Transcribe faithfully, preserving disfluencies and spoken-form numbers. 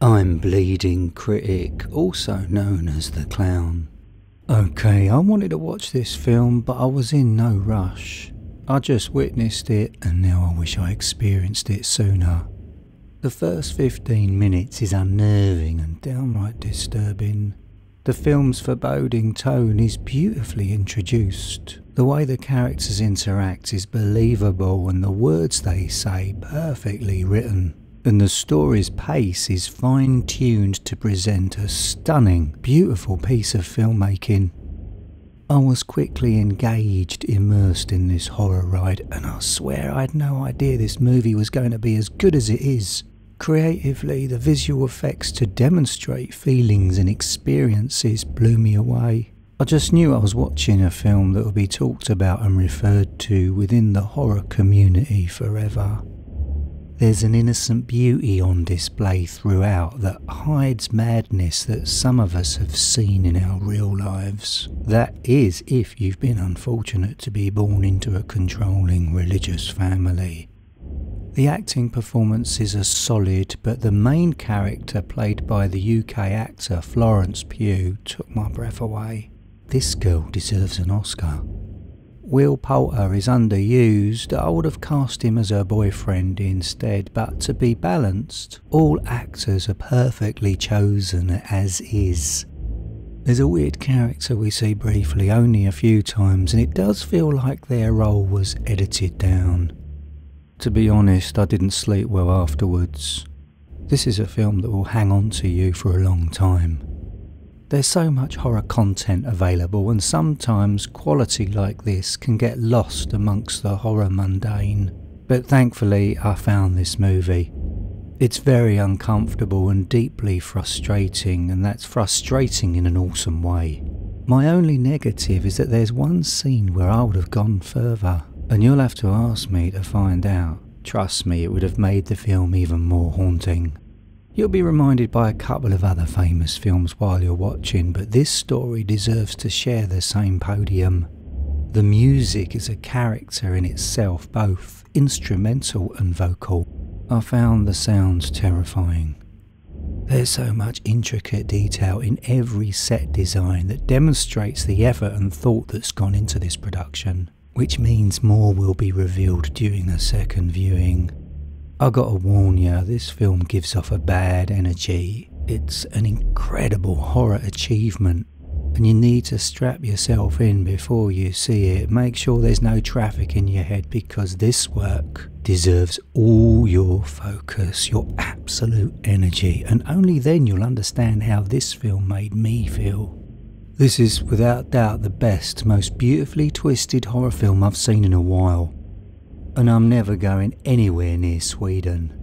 I'm Bleeding Critic, also known as the Clown. Okay, I wanted to watch this film, but I was in no rush. I just witnessed it, and now I wish I experienced it sooner. The first fifteen minutes is unnerving and downright disturbing. The film's foreboding tone is beautifully introduced. The way the characters interact is believable and the words they say perfectly written. And the story's pace is fine-tuned to present a stunning, beautiful piece of filmmaking. I was quickly engaged, immersed in this horror ride, and I swear I had no idea this movie was going to be as good as it is. Creatively, the visual effects to demonstrate feelings and experiences blew me away. I just knew I was watching a film that would be talked about and referred to within the horror community forever. There's an innocent beauty on display throughout that hides madness that some of us have seen in our real lives. That is, if you've been unfortunate to be born into a controlling religious family. The acting performances are solid, but the main character, played by the U K actor Florence Pugh, took my breath away. This girl deserves an Oscar. Will Poulter is underused. I would have cast him as her boyfriend instead, but to be balanced, all actors are perfectly chosen as is. There's a weird character we see briefly only a few times, and it does feel like their role was edited down. To be honest, I didn't sleep well afterwards. This is a film that will hang on to you for a long time. There's so much horror content available, and sometimes quality like this can get lost amongst the horror mundane. But thankfully I found this movie. It's very uncomfortable and deeply frustrating, and that's frustrating in an awesome way. My only negative is that there's one scene where I would have gone further, and you'll have to ask me to find out. Trust me, it would have made the film even more haunting. You'll be reminded by a couple of other famous films while you're watching, but this story deserves to share the same podium. The music is a character in itself, both instrumental and vocal. I found the sounds terrifying. There's so much intricate detail in every set design that demonstrates the effort and thought that's gone into this production, which means more will be revealed during a second viewing. I gotta warn you, this film gives off a bad energy. It's an incredible horror achievement, and you need to strap yourself in before you see it. Make sure there's no traffic in your head, because this work deserves all your focus, your absolute energy, and only then you'll understand how this film made me feel. This is without doubt the best, most beautifully twisted horror film I've seen in a while. And I'm never going anywhere near Sweden.